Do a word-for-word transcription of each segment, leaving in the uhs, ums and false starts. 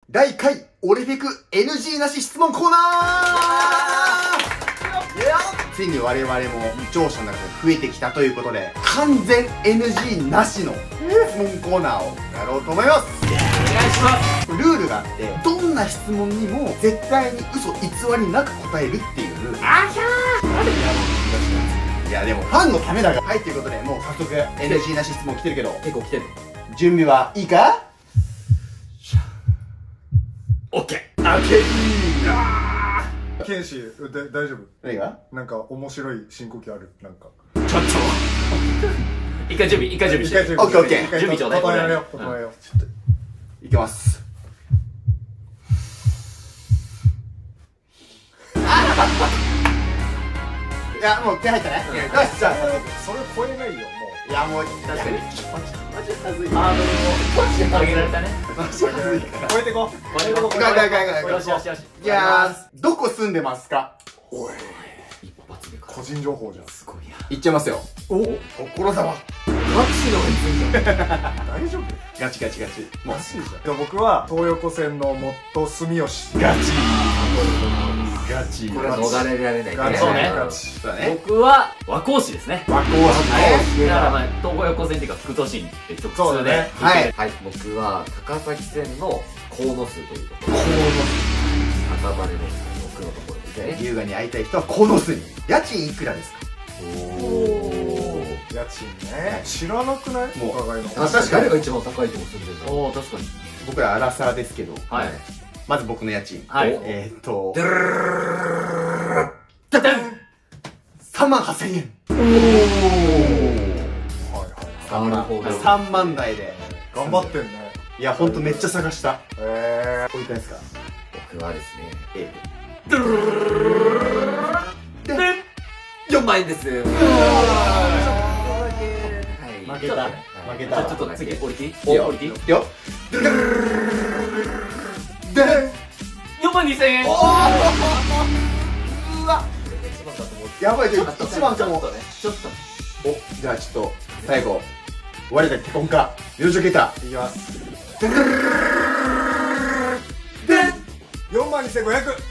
だいいっかいオレフィク エヌジー なし質問コーナー。いやついに我々も視聴者の中で増えてきたということで、完全 エヌジー なしの質問コーナーをやろうと思います。 お願いします。 ルールがあって、どんな質問にも絶対に嘘偽りなく答えるっていうルール。あひゃー、なんでやろうって言い出したんです。いやでもファンのためだが、はいということでもう早速 エヌジー なし質問来てるけど、 結構来てる。 準備はいいか？ オッケー。 オッケー。 ケンシー、だ大丈夫？ 何が？ なんか面白い深呼吸ある？なんかちょっと一回準備、一回準備して。 一回準オッケーオッケー。 準備ちょうだい。 整えよう、整えよう。 ちょっといきます。いやもう手入ったね。よしじゃあそれ超えないよ、もいやもう確かに。 マジはずい。 ハードルを上げられたね。 マジはずいから。 う。超えてこう。 これここいかいかいかいかいかい。 よしよしよし。 いやー、どこ住んでますか？ おい、 一発目か。 個人情報じゃん。 すごいや。 言っちゃいますよ。 お、 所沢。 ガチのやつじゃん。 大丈夫？ ガチガチガチ。もうマジじゃん。僕は東横線のモット住吉。 ガチガチ。 これは逃れられないガチそうねガチ。 そうだね。 僕は和光市ですね。 和光市ね。 だからまあ東横横線っていうか副都心って直通で。 そうだねはい。 はい、僕は高崎線の鴻巣というところ、赤羽の奥のところですね。 優雅に会いたい人は鴻巣に。家賃いくらですか？ おー、家賃ね。知らなくない？ もうお互いの。 あ確かに誰が一番高いとこ住んでるの？ おお確かに。 僕らアラサーですけど、 はい。 まず僕の家賃。 はい。 えーっと、 たたん。 さんまんはっせんえん。 はいはい。 なるほど。 さんまん台で。 頑張ってんね。 いや、ほんとめっちゃ探した。 えおいくらですか？ 僕はですね、 えでよんまんえんです。 ー。 はい。 負けた。負けた。 じゃあちょっと次降りていい？ お降りていい？ よ。で、 よんまんにせんえん。 うわ。やばい、じゃあ一番かも。 ちょっと。 お、じゃあちょっと、最後。我らテコンカ、友情ゲーター、いきます。 ー。 よんまんにせんごひゃく。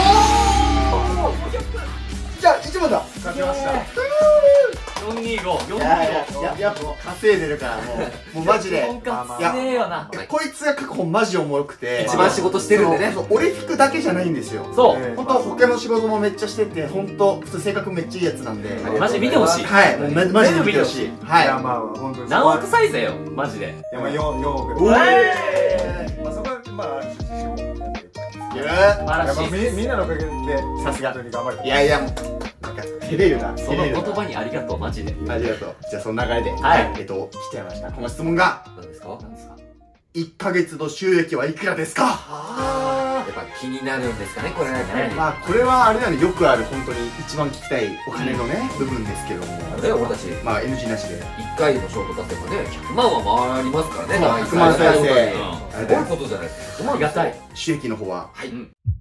じゃあ一番だ。 勝ちました。 よんにーご。よんにーご。 いやいや、や、やっぱ稼いでるから、もう、もうマジで。 本格つねえよな。 こいつが書く本マジおもろくて。 一番仕事してるんでね。 そう、俺服だけじゃないんですよ。 そう。 えー本当他の仕事もめっちゃしてて、本当普通性格めっちゃいいやつなんで。 マジ見てほしい。 はい、もうめマジで見てほしい。 いはい。 や、まあ、本当に。 何億再生よ、マジで。 いや、まあ、よん、よんおく。 おーまあ、そこは、まあ、ある種、自信を持ってやっていく。 いや素晴らしい。 やっぱみみんなのおかげでさすが本当に頑張れいやいや、もう、なんか、照れるな。 その言葉にありがとう、マジで。 ありがとう。じゃあ、その流れで。 はいえっと、来ちゃいました。この質問が、 何ですか？ 何ですか？ いっかげつの収益はいくらですか？ やっぱ気になるんですかね、これ。 ねまあ、これはあれだね、よくある、本当に一番聞きたいお金のね、部分ですけども。 ね、俺たちまあ、エヌジー なしで。 いっかいのショート出せばね、ひゃくまんは回りますからね。 そうひゃくまん再生すごいことじゃないですか。 ありがたい。 収益の方は、 はい。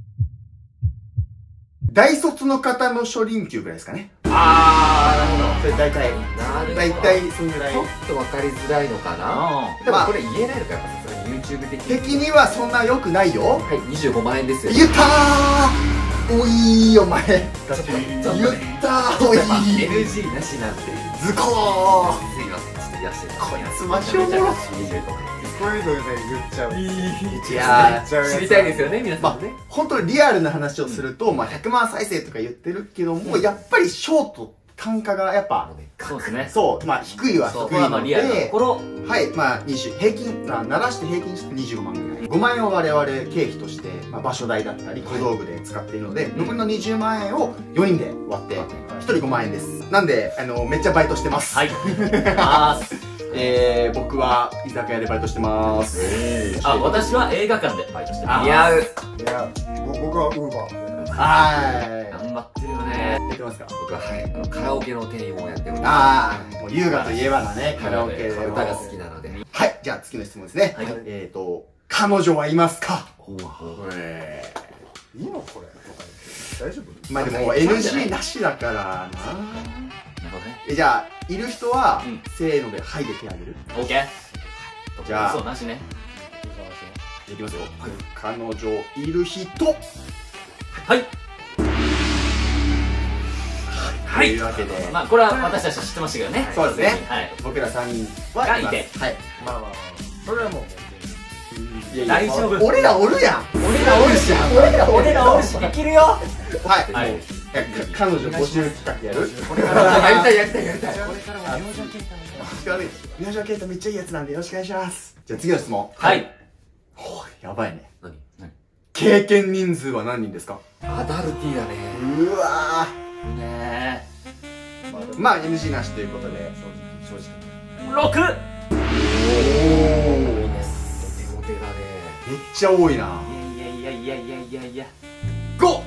大卒の方の初任給ぐらいですかね。 あそれ大体、 なるほど。 大体そのぐらいちょ。っと分かりづらいのかな。 ー。 でもこれ言えないのか、やっぱさすがに YouTube 的に。 的にはそんな良くないよ。 はい、にじゅうごまんえんですよ。 言ったーおいーお前。言っちょっとたーおいやっぱ エヌジーー なしなんで。 ズコーすいません、ちょっと言わせて。 こいつマジおもろい。 にじゅうごまんえん。 こういうので言っちゃう。 い言やっちゃうやつ知りたいですよね、皆まあさんね。、 本当にリアルな話をすると、まあ、ひゃくまん再生とか言ってるけども、やっぱりショート単価がやっぱ、 そうですね。 そう、まあ、低いはそ低いのこはまあリアルなとでこ、ろ。 はい、まあ、にじゅう平均、まあ、鳴らして平均してにじゅうごまんぐらい。ごまんえんを我々経費として、まあ、場所代だったり、小道具で使っているので、残りのにじゅうまんえんをよにんで割って、ひとりごまんえんです。なんで、あの、めっちゃバイトしてます。 はい。あえー、僕は居酒屋でバイトしてます。 えあ、私は映画館でバイトしてます。 似合う。 いや、ぼ僕はウーバー。 は頑張ってるよね。 ーい。やってますか？ 僕は、はい、あのカラオケの店員をやっております。 あー、もう優雅といえばだね、カラオケでも。 歌が好きなので。 はい、じゃあ次の質問ですね。 はいえーと、彼女はいますか？ いいのこれとか言って大丈夫？ まあでも エヌジー なしだからな。 なるほどね。 え、じゃあ、いる人はうん、 せーので、はいで手あげる。 オッケー。 じゃあそうなしね。 いきますよ。彼女いる人。 はいはいというわけで、 まあこれは私たち知ってましたけどね。 そうですね。 はい僕らさんにんはいます。 がいてはい。 まあまあまあそれはもういやいや大丈夫。 俺らおるやん。 俺らおるし俺ら俺らおるしできるよ。 はい。 はいもういや彼女募集企画やる？ これからやりたいやりたいやりたい。 これからは明星携帯宮島圭太めっちゃいいやつなんでよろしくお願いします。じゃあ次の質問。 はいほうやばいね。 何経験人数は何人ですか？ アダルティーだね。 うわねー。まあ エヌジー なしということで。 正直えろく。 おお。 お手ごてだね。 めっちゃ多いな。 いやいやいやいやいやいや。 ご。おお。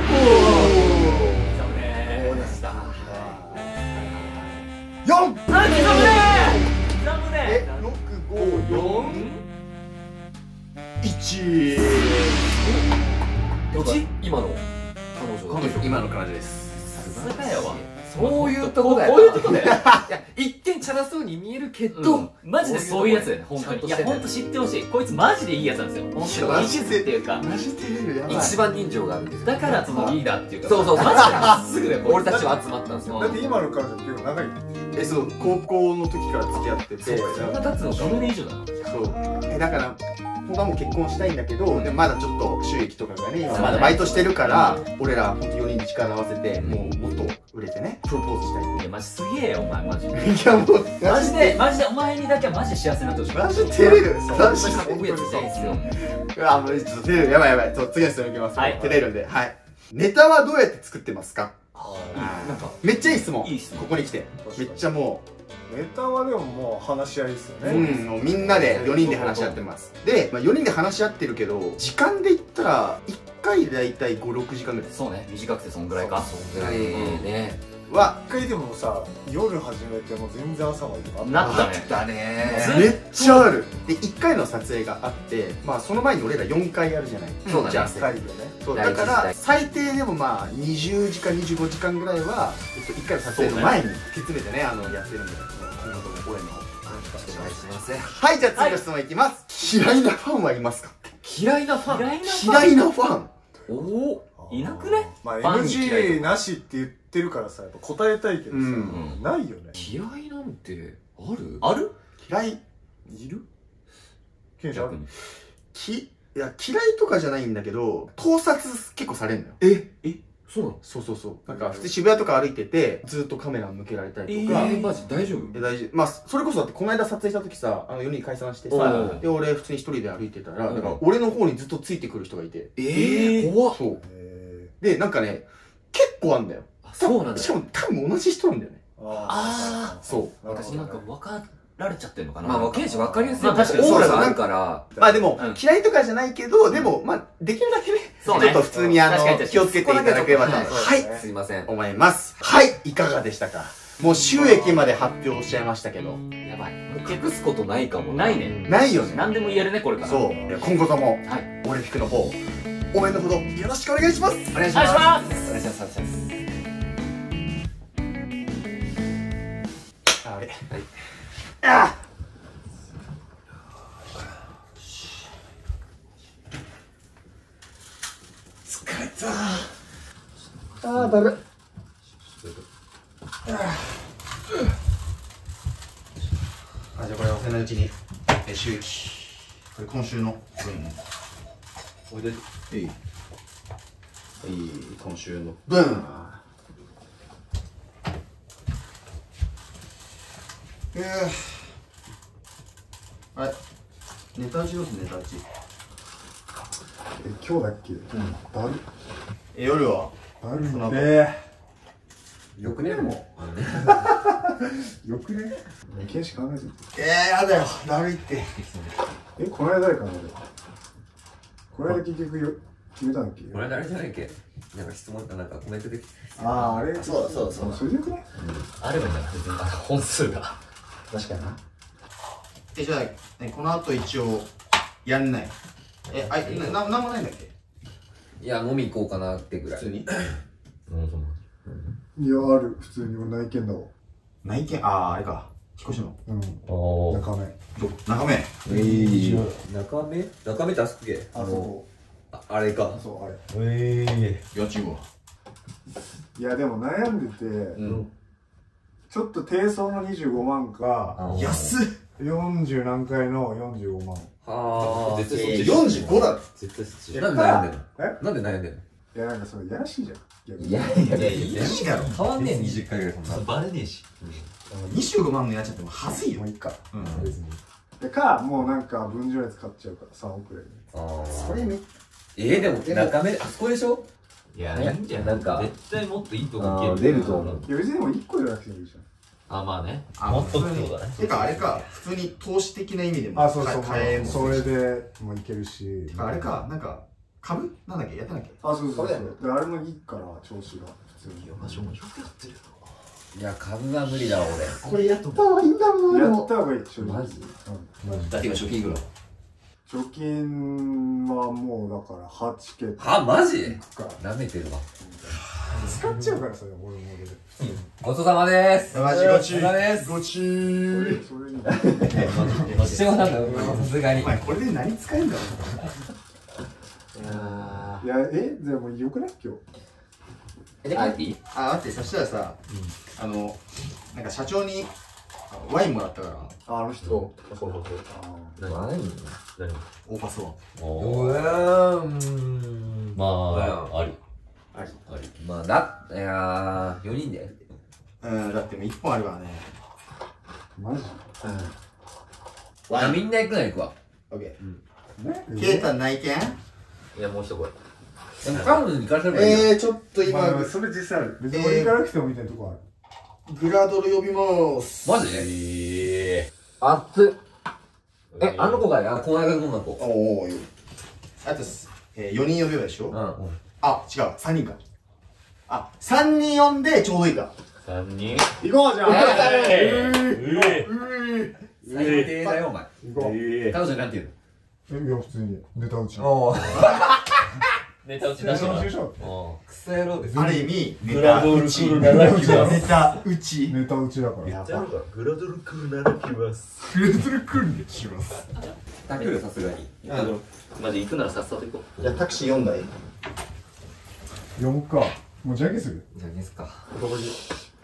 ダメそうでした。 四。 あ、刻むね刻むえね。 六五四一。 どっち？今の彼女だ。 今の彼女です。 さすがやわ。 そういうとこだよ。 こういうとこだよ。 いや、一見チャラそうに見えるけうどん、マジでそういうやつだよね、本当に。いや、本当知ってほしい。こいつマジでいいやつなんですよ。本当に。一途っていうか。 マジ照れるやばい。 一番人情があるんですよ。 だからそのリーダーっていうか。 そうそうそう。 マジでまっすぐだよ、こいつ俺たちは集まったんですよ。 だって今の彼女結構長い。 えそう高校の時から付き合ってて。 そんな経つのじゅうねん以上だな。 そうえだから本当はもう結婚したいんだけど、でもまだちょっと収益とかがね今そうねまだバイトしてるから俺ら本当よにんで力合わせてもうもっと売れてねプロポーズしたいいや、マジすげえよ、お前、マジで。 いやもうマジで、マジで、お前にだけはマジで幸せになってほしい。 マジ照れるマジかっこいいやつじゃないですよ。 うわもうちょっと照れるやばいやばいちょっと次の質問いきますはい照れるんではいネタはどうやって作ってますか？ なんか、 めっちゃいい質問いい質問ここに来てめっちゃもネタはでももう話し合いですよう、 ね。 うん、もうみんなでよにんで話し合ってますで、まあ、よにんで話し合ってるけど時間で言ったらいっかいで大体ごろくじかんぐらいそうね、短くてそんぐらいか。 ぐらいね。 は一回でもさ夜始めても全然朝までとかあったなったね。 だね。 めっちゃあるでいっかいの撮影があってまあその前に俺らよんかいやるじゃないそうだねじゃあ回よね。 そう大事だから大事最低でもまあにじゅうじかんにじゅうごじかんぐらいは、えっと、いっかいの撮影の前に詰めてねあのやってるんで今後とも応援の方お願いします。 はいじゃあ次の質問いきます、嫌いなファンはいますか？ 嫌いなファン。 嫌いなファン嫌いなファンおお。 いなくね？ まあファンに嫌いエヌジー なしって言ってるからさやっぱ答えたいけどさ、 うんないよね。 嫌いなんてある？ ある？ 嫌いいる？ケンちゃんある？ きいや嫌いとかじゃないんだけど盗撮結構されんのよええそうなの？ そうそうそうなんか普通渋谷とか歩いててずっとカメラ向けられたりとか、 えー、マジ大丈夫？ え大事まあそれこそだってこの間撮影した時さあのよにん解散してさはいはいはいで俺普通に一人で歩いてたらうんだから俺の方にずっとついてくる人がいてえーー、怖っ。 そうえでなんかね結構あんだよあそうなんだ。 しかも多分同じ人なんだよねー、ああそうなるほどね私なんか分かられちゃってんのかな。 まあ、ケンシ分かりやすい。 まあ確かにオーラがあるから。 まあでも、 うん嫌いとかじゃないけどでもまあできるだけねそうねちょっと普通にあの確かに確かに気をつけていただければとそこだけはいすいません。 思いますはいいかがでしたかもう収益まで発表しちゃいましたけどやばい。 隠すことないかも。 ないね。 ないよね何でも言えるね、これから。 そう今後ともはい。 オリンピックの方応援のほどよろしくお願いしますお願いしお願いします。 ます。 お願いします。お願いします。 あれはい。 疲れたあーだるあじゃあこれ忘れないうちにえ収益これ今週の分おいでいいいい今週の分えー、あれネタ打ちどうすんネタ打ちえ今日だっけ？だるえ夜はだるその後えよくねもー、よくね？ケンシ考えてる。 えー、やだよだるいってえこの間誰かな俺。この間結局よ決めたんだっけ？ この間あれじゃないっけ、なんか質問かなんかコメントできて、 あああれそうだそうだそうだそれでよくね？ あればいいんじゃない別に、あの本数が。 確かになえじゃあ、ね、この後一応やんないえあいなななんもないんだっけいや飲み行こうかなってぐらい。 普通にうん、そういやある普通にも内見だわ。 内見あああれか引っ越しの。 うん。 おー。 中目。 ど、中目。 えー。中目中目ってあそこけあそこ。 あ、あれか。 そう、あれ。 え家賃は。 いや、でも悩んでて、 ー。うん。 ちょっと低層のにじゅうごまんか、 安っ。 よんじゅう何回のよんじゅうごまん。 はあ。絶対そっち。 よんじゅうごだろ。 絶対そっち。なんで悩んでんのえなんで悩んでんのいや、なんかそれやらしいじゃん。逆にいやいやいやいやいいだろ。 変わんねえ、にじゅっかいぐらいそんな。 バレねえし。 にじゅうごまんの家賃ってもうはずいよもう。いいか。 うん。 別に。でか、もうなんか分譲率買っちゃうからさんおくらいで。 ああ。 それめっえー、でも中目、あそこでしょいや、 ねいいんじゃん。 なんか絶対もっといいとこあー行ける。 出ると思う。 いや、別にでもいっこじゃなくてもいいじゃん。 あ、まあね。 あもっとってことだね。 てかあれか、普通に投資的な意味でもあ、そうそう、 買えるそれでもいけるし。 あれか、なんか、株なんだっけやってなきゃあ、そうそうそう。 それだよで、あれもいいから、調子が。普通に。 まあ、しょうがよくやってるよ。 いや、株は無理だわ、 これやった方がいいんだもんやった方がいい、正直。 マジうん、マジ。 だって今貯金いくら貯金はもうだからはちケは、マジか。 舐めてるわ。 使っちゃうからさ、俺も俺で。 ごちそうさまでーす。 マジごちごちそうさまです。 ごちーそれに。 ごちそうなんだよ、さすがに。 お前これで何使えんだろいやいや、え、でもよくない今日。 え、で、帰っていいあ、待って、そしたらさ、あの、なんか社長にワインもらったから、 あ、あの人。 そうそうそう。 何何オーパスワン。 うーん。まあ、あり。 あり。 あり。まあ、だ、いやー、よにんで。 うん、だってもういっぽんあるからね。 マジあ、 ワイン。 みんな行くなら行くわ。 オッケねー。ケイタン内見いや、もう一声。 でも、彼女に行かせればいいよ。 えー、ちょっと今、 まあ、それ実際ある。別に俺行かなくてもみたいなとこある。 グラドル呼びます。 マジで熱っ。え、あの子がや、後輩がどんな子おお、よ。あとす、えー、よにん呼べばでしょうん。 あ、違う、さんにんか。あ、さんにん呼んでちょうどいいか。 三人。 行こうじゃん。 えう最低だよ、お前。 行こう。 彼女になんて言うえ、いや、普通にネタ打ち。 のおー。 ネタ打ちネタなしの。 打ちでしょ。 おー。クソ野郎です。 ある意味、ネグラドルクルならきます。 ネタ打ち。 ネタ打ちだから。 やば。 グラドルクルならきます。 グラドルクンでします。 だけどさすがに。 あの、 マジ行くならさっさと行こう。 じゃあタクシーよんだい。 よんか。もうじゃんけんするじゃあゲスか。 男気。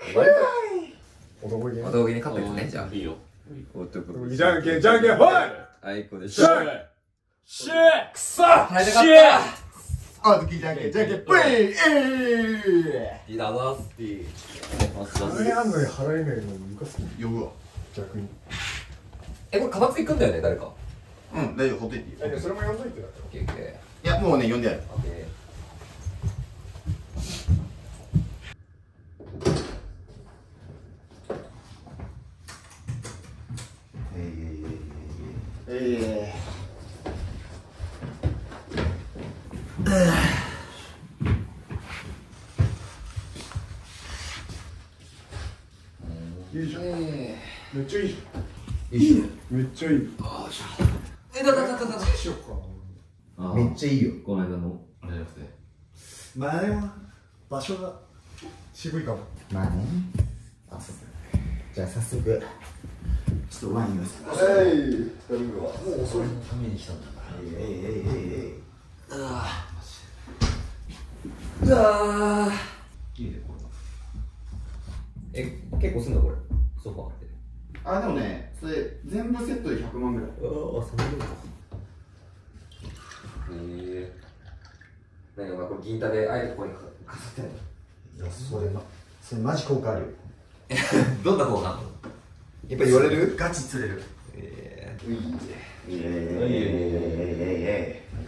男気。 男気に勝ったやつね、じゃあ。 いいよ。 男気。 じゃんけん、じゃんけん、ほいあいこでししゃょ。 シェーくそ払いたかったあ、時じゃんけん、じゃんけん、ぷいえいいだぞ、スティ金あんのに払えないのムカつく。 ー呼ぶわ。 逆に。 え、これ片付け行くんだよね、誰か。 うん、大丈夫、ほっといていい。 え、それも呼んどいてだオッケーオッケいや、もうね、呼んでやる。 ー。オッケー。 えー、えいいじゃん。 えめっちゃいいじー。いいじゃん。めっちゃいい。 え、だだだだだだ。 しよっか。 あめっちゃいいよ。 この間の、あれじゃなくて。 まあでも、場所が渋いかも。 まあね。あ、そうじゃあ早速、ちょっとワインを。 はい。頼むわ。もう遅い。 ために来たんだ。 えいえいえいえい。 うわー。 いいね、こえ、結構すんだこれ。ソファーって。 あ、でもね、それ全部セットでひゃくまんぐらい。 うわ、そんなにか。へえ。何お前これ銀座であえてここに飾ってんの？ いや、それな、それマジ効果あるよ。 どんな方なの？ やっぱ言われる？ガチ釣れる。 えうい。いえいえいえいえい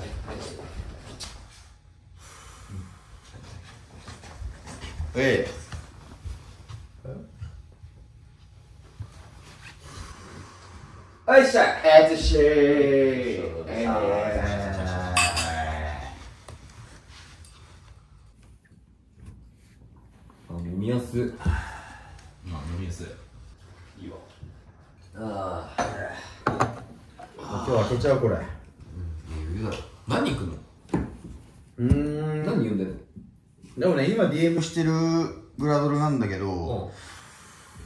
え。ええ。 ー。はいっしゃい。 えつしー。ええ。 あ、耳やす。 まあ、飲みやすい。いいわ。 あ今日開けちゃうこれ。 あ。余裕だろ。何人来んの？ うーん。 何呼んでんの？ でもね、今 ディーエム してるグラドルなんだけど、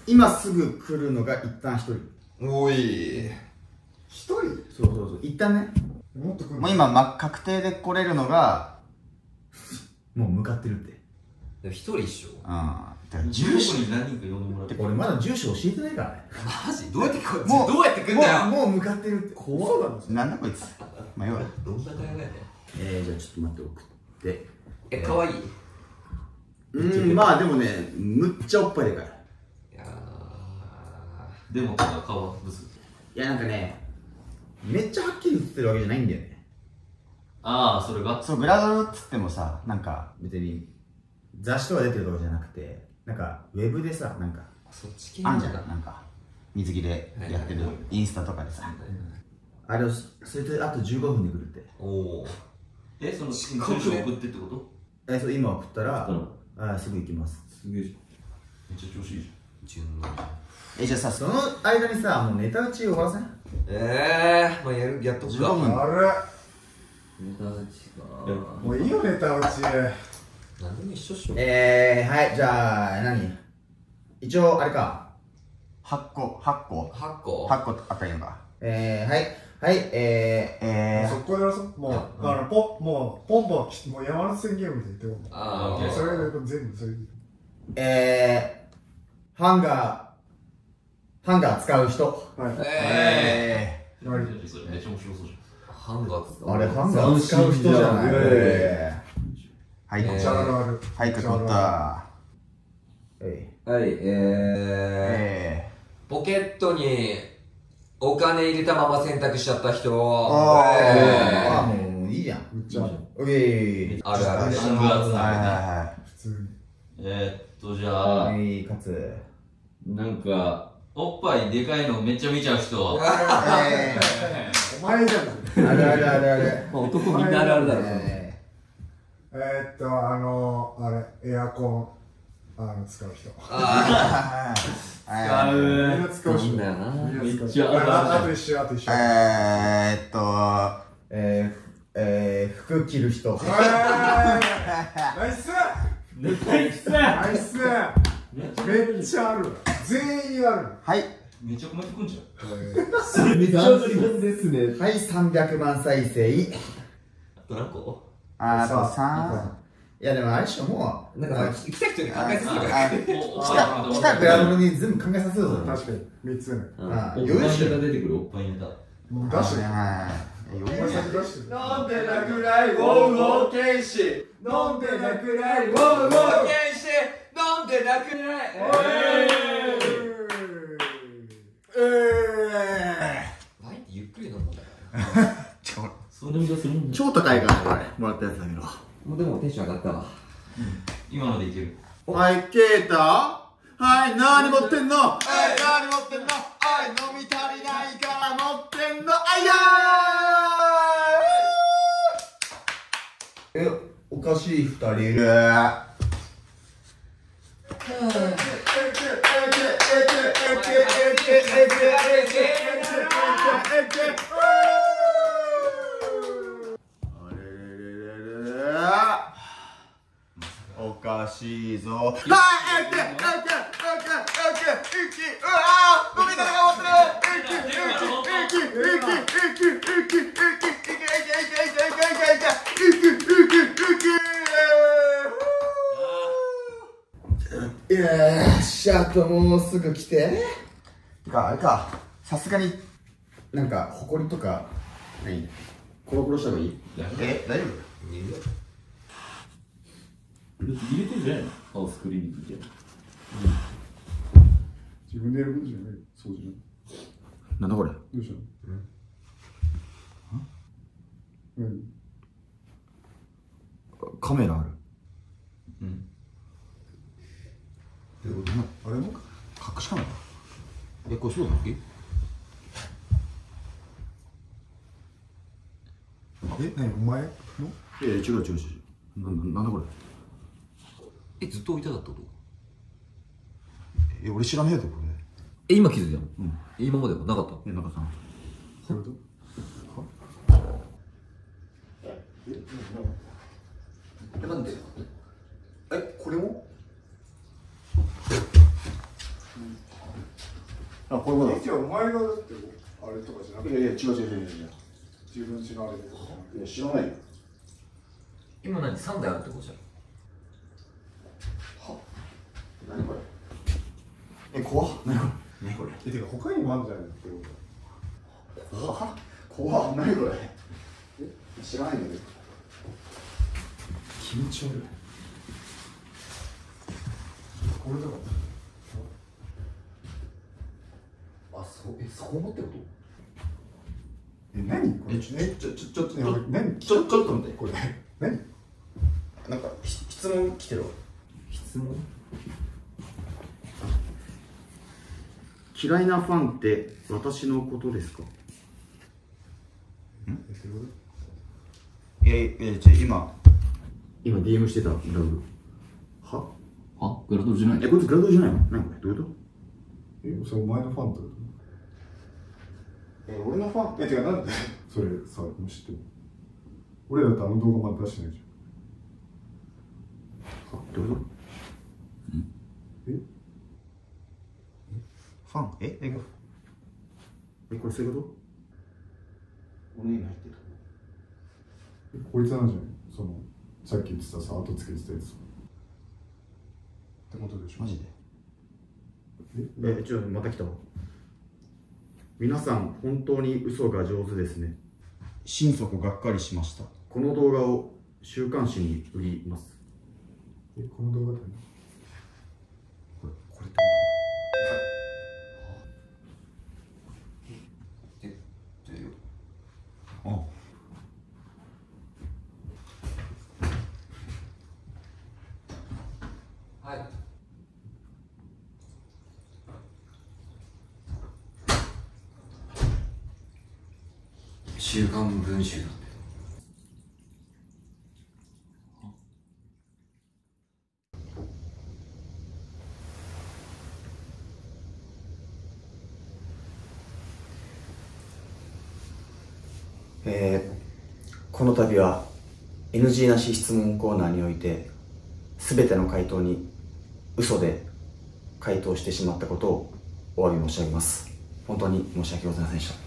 今すぐ来るのが一旦一人。 おい。 一人そうそうそう、一旦ね。 もっと来るもう今、ま、確定で来れるのが、もう向かってるって。 でも一人一緒。 うん。だから住所住所に何人か呼んでもらって。 てか俺まだ住所教えてないからね。 マジどうやってこもうどうやって来んだよ。 もう、もう向かってるって。 怖そうなんですよ。 なんだこいつ。まあ、要は。 どんな会話やねん。 えー、じゃあちょっと待って、送って。 え、可愛い。 うん、まあでもね、むっちゃおっぱいでかい。 いやでも、顔はブス。 いや、なんかね、めっちゃはっきり映ってるわけじゃないんだよね。 ああ、それがそう、グラドルっつってもさ、なんか別に雑誌とか出てるとかじゃなくて、なんかウェブでさ、なんかそっち系あんじゃん、なんか水着でやってるインスタとかでさ、あれをそれであとじゅうごふんで来るって。 おお。 え、その住所送ってってこと？ え、そう今送ったら、あすぐ行きます。 すげえじゃん。めっちゃ調子いいじ順応。 え、じゃあさ、その間にさ、もうネタ打ち終わらせん？ ええー、まあやるやっとくじゅうごふん。 あれネタ打ちか。 もういいよネタ打ち。 何でも一緒っしょ。 えー、はい、じゃあ、何一応、あれか。はっこ、はっこ。 八個。 はっこあったらいいのか。えー、はい、はい、えー、えそこでやらそう。もう、あの、ポもう、ポンポン、もう山手線ゲームで言ってもあーそれで全部それで。 ー、えー、ハンガー、ハンガー使う人。 はい。 えゃん。 はいそれめっちゃ面白そうじー、ハンガーつあれ、ハンガー使う人じゃない。 えはい、 えーめっちゃあるある。 はい、取った。えはい、えー、 えポケットにお金入れたまま洗濯しちゃった人。 あー、 えあー、もういいじゃん。 めっちゃある。 うえー、 あるあるゃん。シングアツはいなは普通に。 えーっと、じいゃあ、 はい。はい、かつ。 なんか、おっぱいでかいのめっちゃ見ちゃう人。 えお前じゃん。 ー、あるあるあるある。 男みんなあるあるだろ。 ええーっと、あの、あれ、エアコン、あの、使う人。 あー、はいみんうな使う人。 いいんだよなみんな使うめっちゃあるあるああと一緒、あと一緒。 えーっと、えー、えー、服着る人。 はいナイスナイスナイスめっちゃある。全員ある。 はい。 めっちゃコメントくんじゃん。 えーめっちゃありますですね。 はい、さんびゃくまん再生。 あと何個あとささん。いや、でもあれでしょ、もう。 なんかさ、来た人に考えさせるから。 あお来た、来たグラドルに全部考えさせるぞ。 確かに、三つ目。 あおっぱい余裕っしょネタ出てくるおっぱいネタ。 もう出してる。 はい。余裕お前先出してる。 飲んでなくない、ウォーウォー剣士。飲んでなくない、ウォーウォー剣士。飲んでなくない。 えワインってゆっくり飲むんだから。 そんな見方するんだ。 超高いから、これ。もらったやつだけど。 もうでもテンション上がったわ。 今のでいける。 はい、ケータはい、何持ってんのはい、何持ってんのはい、飲み足りないから持ってんのあいやーえ、おかしい二人いる。おかしいぞ。はい、えけ、えけ、えけ、えけ、えけ、うわー、飲みながら持ってる。えけ、えけ、えけ、えけ、えけ、えけ、えけ、えけ、えけ、えけ、えけ、えけ、えけ、えけ、えけ、えけ、えけ。いやー、しゃあともうすぐ来て。てか、あれか、さすがに、なんか、ほこりとか、何コロコロした方がいい？え、大丈夫？ いるよ。 入れてんじゃないのハウスクリーニングみたいな。 自分でやることじゃないよ。そうじゃない。 なんだこれ？ どうしたの？何？ カメラある。 うん。 あれも？ 隠しカメラ？え、これそうだっけ？ え、何お前の？ いやいや、違う違う違う。な、なんだこれ？ え、ずっと置いたかったことえ、俺知らねえぞ、こえ、今気づいたのれ。うん。 今まではなかったえ、なんかさ。 そういうこえ、なんでと？え、これも？ あ、こういうことだ。 じゃあお前がだってあれとかじゃなくて、 いやいや、違う違う違う違う。 自分ちのあれでとかじゃなくて。 いや、知らないよ。 今何さんだいあるってことじゃん。 何これ。え、怖っ。何これ。何これ。 え、てか他にもあるんじゃないの？ 怖っ。怖っ。何これ。え、知らないんだけど。気持ち悪い。 これとか。 あ、そう、え、そう思ってるこえ、何これ？ え、ちょ、ちょ、ちょ、ちょ、ちょ、 何？ ちょ、ちょっと待って。 これ何？ なんか、質問来てるわ。質問？嫌いなファンって私のことですか？ん？ え、そういうこいやいや、じゃ今、今 ディーエム してたグラブ。は？ はグラドルじゃないえ、こいつグラドルじゃないの？何これ？どういうこと？え、それお前のファンってこと？え、俺のファン？ と？え、てかなんでそれさ、もう知ってる？俺だってあの動画まだ出してないじは？どういうこと？ え？ ファン？え？え、え、これそういうこと？俺の家に入ってる。 ゃん。こいつなんじゃない？その、さっき言ってたさ、後つけてたやつ。ってことでしょ？ マジで？ え？ え、ちょっとまた来たわ。皆さん本当に嘘が上手ですね。心底がっかりしました。この動画を週刊誌に売ります。 え、この動画ってこれ、これってこと？あ、 と？はい。週刊文集なんだよ。 えー、この度は エヌジー なし質問コーナーにおいて全ての回答に嘘で回答してしまったことをお詫び申し上げます。本当に申し訳ございませんでした。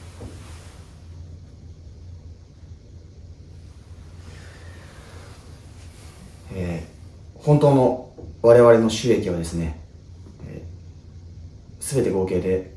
えー、本当の我々の収益はですね、えー、全て合計で